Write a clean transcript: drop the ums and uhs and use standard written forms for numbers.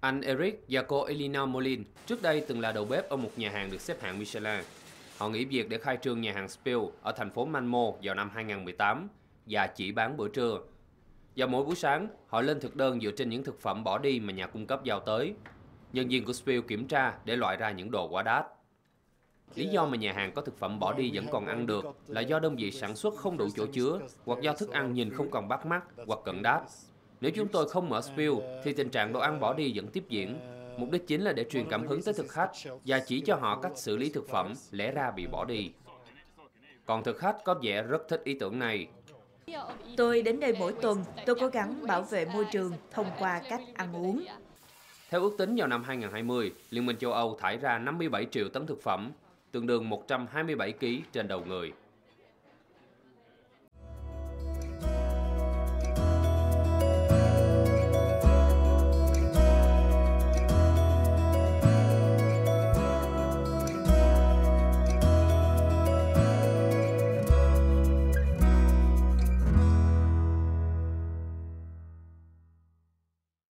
Anh Eric và cô Elina Molin trước đây từng là đầu bếp ở một nhà hàng được xếp hạng Michelin. Họ nghỉ việc để khai trương nhà hàng Spill ở thành phố Malmö vào năm 2018 và chỉ bán bữa trưa. Và mỗi buổi sáng, họ lên thực đơn dựa trên những thực phẩm bỏ đi mà nhà cung cấp giao tới. Nhân viên của Spill kiểm tra để loại ra những đồ quá đắt. Lý do mà nhà hàng có thực phẩm bỏ đi vẫn còn ăn được là do đơn vị sản xuất không đủ chỗ chứa, hoặc do thức ăn nhìn không còn bắt mắt hoặc cận đát. Nếu chúng tôi không mở Spill thì tình trạng đồ ăn bỏ đi vẫn tiếp diễn. Mục đích chính là để truyền cảm hứng tới thực khách và chỉ cho họ cách xử lý thực phẩm lẽ ra bị bỏ đi. Còn thực khách có vẻ rất thích ý tưởng này. Tôi đến đây mỗi tuần, tôi cố gắng bảo vệ môi trường thông qua cách ăn uống. Theo ước tính vào năm 2020, Liên minh châu Âu thải ra 57 triệu tấn thực phẩm, tương đương 127 kg trên đầu người.